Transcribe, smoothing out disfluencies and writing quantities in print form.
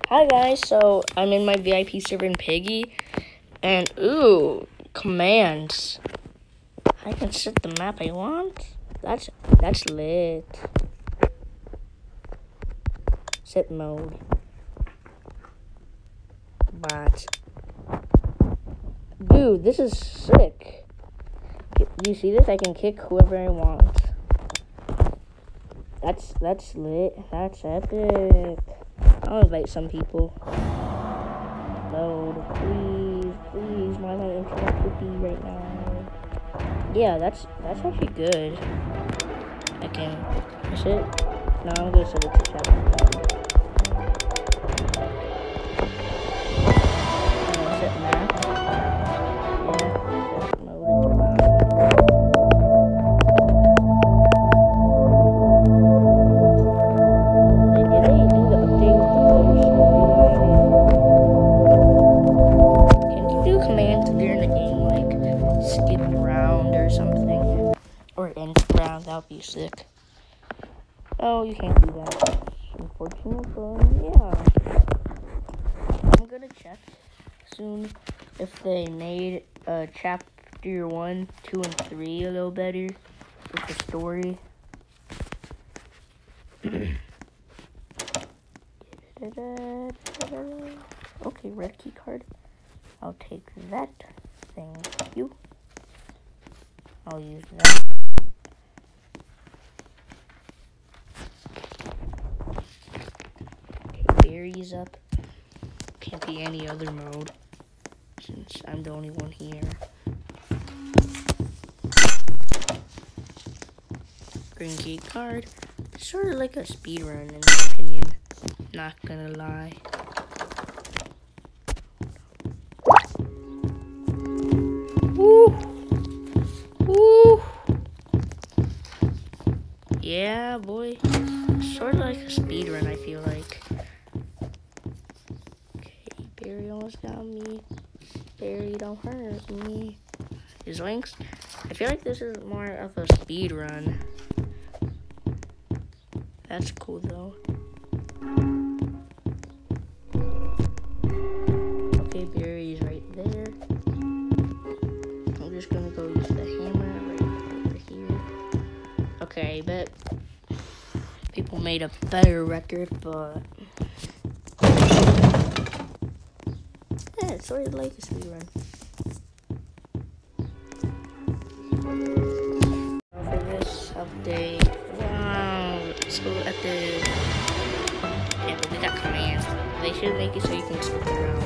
Hi guys, so I'm in my VIP server in Piggy, and ooh, commands. I can set the map I want. That's lit. Set mode. But dude, this is sick. Do you see this? I can kick whoever I want. That's lit. That's epic. I'll invite some people. Load, please. Why am I interrupted right now? Yeah, that's actually good. I can push it. No, I'm gonna set it to chat. Set map. Yeah, set mode. That would be sick. Oh, you can't do that. Unfortunate, but yeah. I'm gonna check soon if they made chapter 1, 2, and 3 a little better with the story. Okay, red key card. I'll take that. Thank you. I'll use that. Berries up. Can't be any other mode since I'm the only one here. Green key card. Sort of like a speed run in my opinion. Not gonna lie. Woo! Woo! Yeah, boy. Sort of like a speed run, I feel like. Barry almost got me. Barry, don't hurt me. His wings. I feel like this is more of a speed run. That's cool though. Okay, Barry's right there. I'm just gonna go use the hammer right over here. Okay, I bet people made a better record, but yeah, it's sort of like a speed run. For this update, wow, so at the, yeah, but we got commands. They should make it so you can skip around.